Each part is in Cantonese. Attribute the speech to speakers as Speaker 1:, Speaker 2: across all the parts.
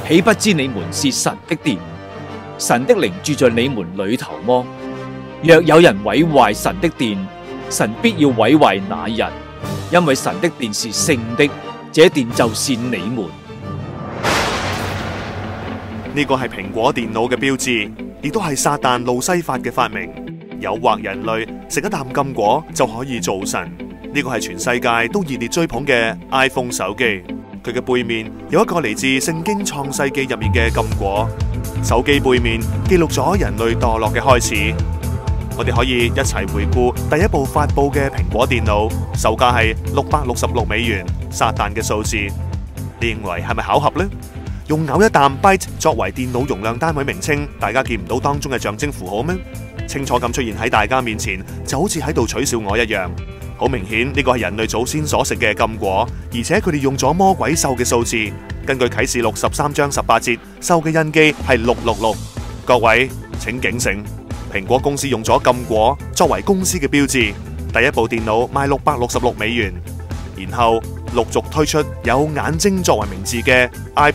Speaker 1: 豈不知你們是神的殿，神的靈住在你們裏頭麼？若有人毀壞神的殿，神必要毀壞那人，因為神的殿是聖的，這殿就是你們。
Speaker 2: 呢個係蘋果電腦嘅標誌，亦都係撒旦路西法嘅發明，誘惑人類食一啖禁果就可以做神。呢個係全世界都熱烈追捧嘅 iPhone 手機，佢嘅背面有一個嚟自聖經創世記入面嘅禁果，手機背面記錄咗人類墮落嘅開始。我哋可以一齊回顧第一部發佈嘅蘋果電腦，售價係$666，撒旦嘅數字。你認為係咪巧合呢？用咬一啖 byte 作為電腦容量單位名稱，大家見唔到當中嘅象徵符號咩？清楚咁出現喺大家面前，就好似喺度取笑我一樣。好明顯呢個係人類祖先所食嘅禁果，而且佢哋用咗魔鬼獸嘅數字。根據啟示錄13章18節，獸嘅印記係666。各位請警醒，蘋果公司用咗禁果作為公司嘅標誌。第一部電腦賣$666，然後陸續推出有眼睛作為名字嘅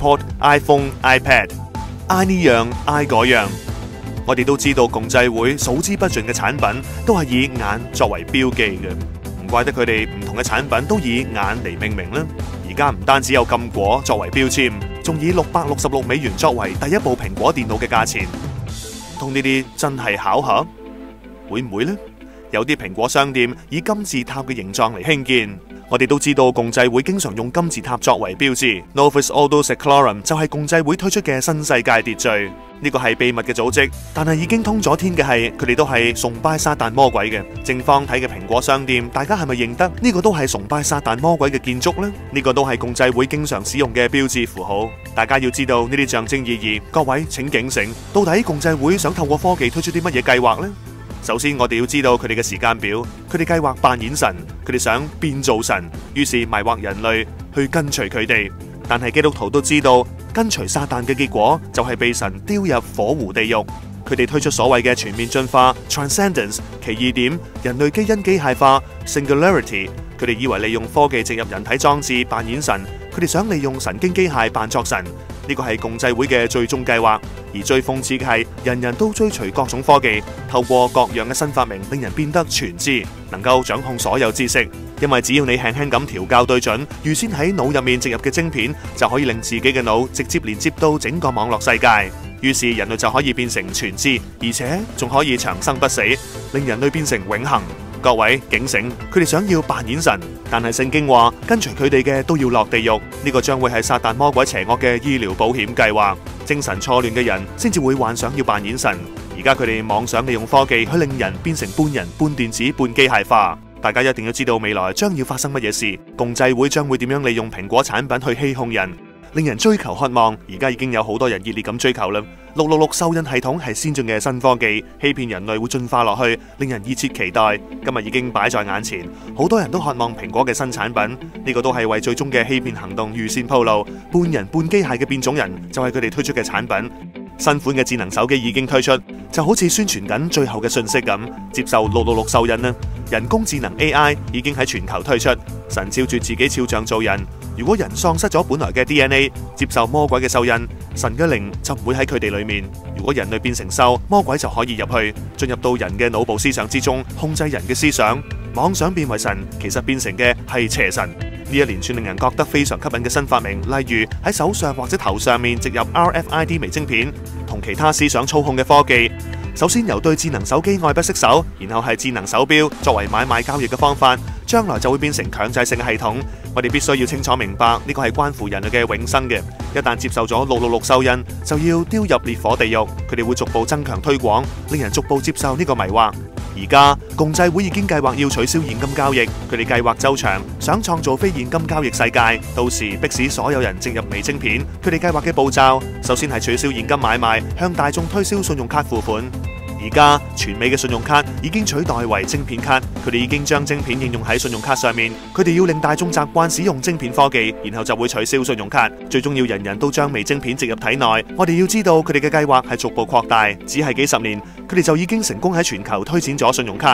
Speaker 2: iPod、iPhone、iPad，I 呢樣 I 嗰樣。我哋都知道共濟會數之不盡嘅產品都係以眼作為標記嘅，唔怪得佢哋唔同嘅產品都以眼嚟命名啦。而家唔單止有禁果作為標籤，仲以$666作為第一部蘋果電腦嘅價錢。唔通呢啲真係巧合？會唔會呢？有啲蘋果商店以金字塔嘅形狀嚟興建。我哋都知道共濟會經常用金字塔作為標誌。Novus Ordo Seclorum 就係共濟會推出嘅新世界秩序。呢個係秘密嘅組織，但係已經通咗天嘅係，佢哋都係崇拜撒旦魔鬼嘅。正方體嘅蘋果商店，大家係咪認得呢個都係崇拜撒旦魔鬼嘅建築呢？呢個都係共濟會經常使用嘅標誌符號。大家要知道呢啲象徵意義。各位請警醒，到底共濟會想透過科技推出啲乜嘢計劃呢？首先，我哋要知道佢哋嘅時間表。佢哋計劃扮演神，佢哋想變做神，於是迷惑人類去跟隨佢哋。但係基督徒都知道，跟隨撒旦嘅結果就係被神丟入火湖地獄。佢哋推出所謂嘅全面進化 （Transcendence）， 其2點人類基因機械化 （Singularity）。佢哋以為利用科技植入人體裝置扮演神，佢哋想利用神經機械扮作神。呢個係共濟會嘅最終計劃，而最諷刺嘅係，人人都追隨各種科技，透過各樣嘅新發明，令人變得全知，能夠掌控所有知識。因為只要你輕輕咁調校對準，預先喺腦入面植入嘅晶片，就可以令自己嘅腦直接連接到整個網絡世界。於是人類就可以變成全知，而且仲可以長生不死，令人類變成永恆。各位警醒，佢哋想要扮演神，但係聖經話跟隨佢哋嘅都要落地獄。呢個將會係撒旦魔鬼邪惡嘅醫療保險計劃。精神錯亂嘅人先至會幻想要扮演神。而家佢哋妄想利用科技去令人變成半人半電子半機械化。大家一定要知道未來將要發生乜嘢事，共濟會將會點樣利用蘋果產品去欺哄人，令人追求渴望。而家已經有好多人熱烈咁追求啦。666獸印系統係先進嘅新科技，欺騙人類會進化落去，令人熱切期待。今日已經擺在眼前，好多人都渴望蘋果嘅新產品。呢個都係為最終嘅欺騙行動預先鋪路。半人半機械嘅變種人就係佢哋推出嘅產品。新款嘅智能手機已經推出，就好似宣傳緊最後嘅訊息咁，接受666獸印啦。人工智能 AI 已經喺全球推出，神照住自己肖像做人。如果人喪失咗本來嘅 DNA， 接受魔鬼嘅獸印，神嘅靈就唔會喺佢哋裏面。如果人類變成獸，魔鬼就可以入去，進入到人嘅腦部思想之中，控制人嘅思想。妄想變為神，其實變成嘅係邪神。呢一連串令人覺得非常吸引嘅新發明，例如喺手上或者頭上面植入 RFID 微晶片，同其他思想操控嘅科技。首先由對智能手機愛不釋手，然後係智能手錶作為買賣交易嘅方法，將來就會變成強制性嘅系統。我哋必須要清楚明白，呢個係關乎人類嘅永生嘅。一旦接受咗666獸印，就要丟入烈火地獄。佢哋會逐步增強推廣，令人逐步接受呢個迷惑。而家共濟會已經計劃要取消現金交易，佢哋計劃周詳，想創造非現金交易世界，到時迫使所有人植入微晶片。佢哋計劃嘅步驟，首先係取消現金買賣，向大眾推銷信用卡付款。而家全美嘅信用卡已經取代為晶片卡，佢哋已經將晶片應用喺信用卡上面。佢哋要令大眾習慣使用晶片科技，然後就會取消信用卡，最終要人人都將微晶片植入體內。我哋要知道佢哋嘅計劃係逐步擴大，只係幾十年，佢哋就已經成功喺全球推展咗信用卡。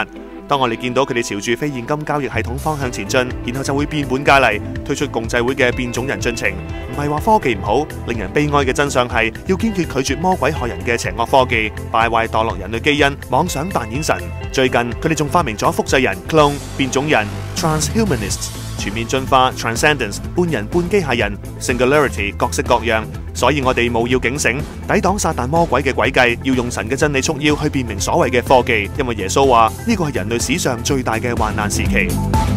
Speaker 2: 當我哋見到佢哋朝住非現金交易系統方向前進，然後就會變本加厲推出共濟會嘅變種人進程。唔係話科技唔好，令人悲哀嘅真相係要堅決拒絕魔鬼害人嘅邪惡科技，敗壞墮落人類基因，妄想扮演神。最近佢哋仲發明咗複製人 clone 變種人 transhumanists， 全面進化 transcendence 半人半機械人 singularity 各式各樣。所以我哋務要警醒，抵擋撒旦魔鬼嘅詭計，要用神嘅真理束腰去辨明所謂嘅科技，因為耶穌話呢個係人類史上最大嘅患難時期。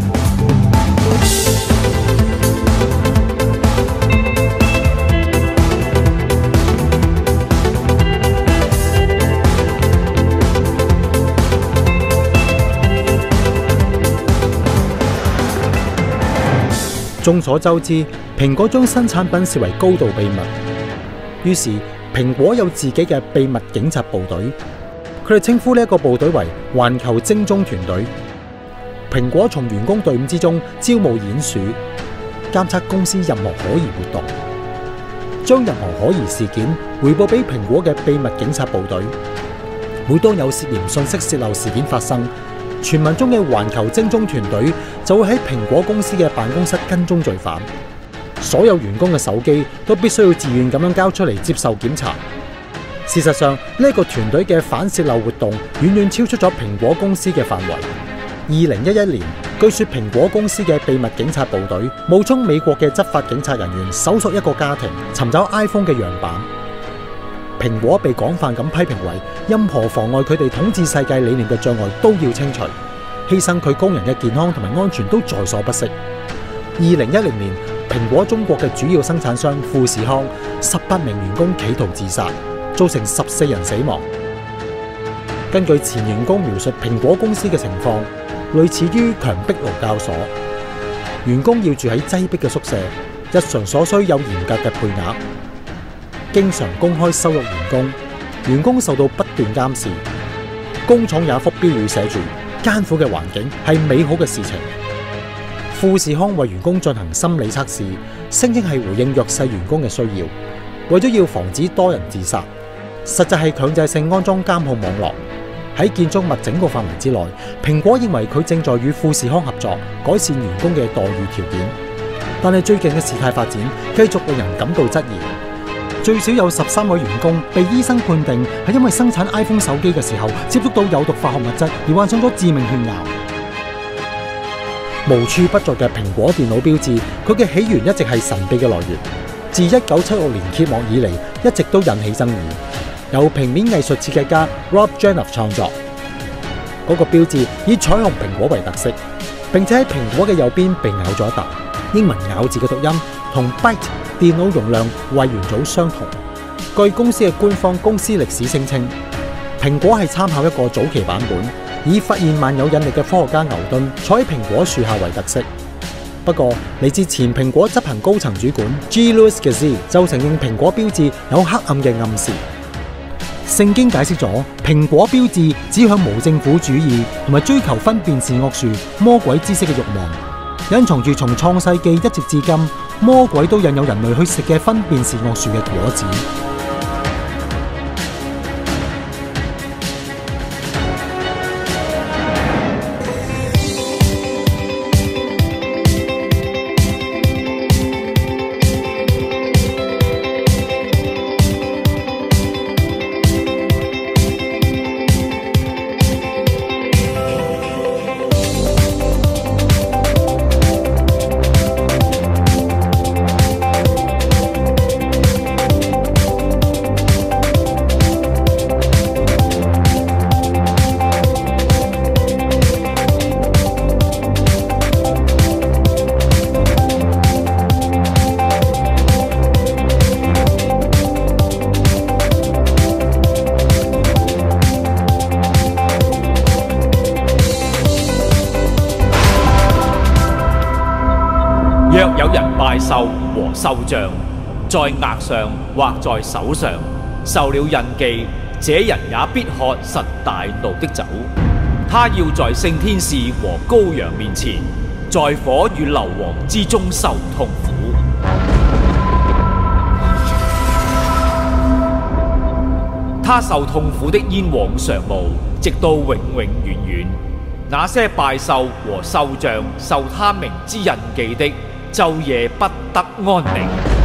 Speaker 3: 眾所周知，蘋果將新產品視為高度秘密，於是蘋果有自己嘅秘密警察部隊，佢哋稱呼呢一個部隊為環球精忠團隊。蘋果從員工隊伍之中招募鼴鼠，監測公司任何可疑活動，將任何可疑事件匯報俾蘋果嘅秘密警察部隊。每當有涉嫌信息洩漏事件發生，傳聞中嘅環球精忠團隊就會喺蘋果公司嘅辦公室跟蹤罪犯，所有員工嘅手機都必須要自願咁樣交出嚟接受檢查。事實上，呢個團隊嘅反洩漏活動遠遠超出咗蘋果公司嘅範圍。2011年，據說蘋果公司嘅秘密警察部隊冒充美國嘅執法警察人員，搜索一個家庭，尋找 iPhone 嘅樣板。蘋果被廣泛咁批評為任何妨礙佢哋統治世界理念嘅障礙都要清除，犧牲佢工人嘅健康同埋安全都在所不惜。2010年，蘋果中國嘅主要生產商富士康18名員工企圖自殺，造成14人死亡。根據前員工描述蘋果公司嘅情況，類似於強迫勞教所，員工要住喺擠迫嘅宿舍，日常所需有嚴格嘅配額，經常公開羞辱員工，員工受到不斷監視。工廠有一幅標語寫住：艱苦嘅環境係美好嘅事情。富士康為員工進行心理測試，聲稱係回應弱勢員工嘅需要，為咗要防止多人自殺，實際係強制性安裝監控網絡。喺建築物整個範圍之內，蘋果認為佢正在與富士康合作，改善員工嘅待遇條件。但係最近嘅事態發展繼續令人感到質疑。最少有13位員工被醫生判定係因為生產 iPhone 手機嘅時候接觸到有毒化學物質而患上咗致命血癌。無處不在嘅蘋果電腦標誌，佢嘅起源一直係神秘嘅來源。自1976年揭幕以嚟，一直都引起爭議。由平面藝術設計家 Rob Janoff 創作，嗰個標誌以彩虹蘋果為特色，並且喺蘋果嘅右邊被咬咗一啖。英文咬字嘅讀音同 byte 電腦容量位元組相同。據公司嘅官方公司歷史聲稱，蘋果係參考一個早期版本，以發現萬有引力嘅科學家牛頓坐喺蘋果樹下為特色。不過，嚟自前蘋果執行高層主管 G. Louis Gazzee 就承認蘋果標誌有黑暗嘅暗示。聖經解釋咗蘋果標誌指向無政府主義同埋追求分辨善惡樹魔鬼知識嘅慾望，隱藏住從創世紀一直至今魔鬼都引誘人類去食嘅分辨善惡樹嘅果子。
Speaker 1: 若有人拜獸和獸像，在額上或在手上受了印記，這人也必喝神大怒的酒。他要在聖天使和羔羊面前，在火與硫磺之中受痛苦。他受痛苦的煙往常無，直到永永遠遠。 那些拜獸和獸像受他名之印記的，晝夜不得安寧。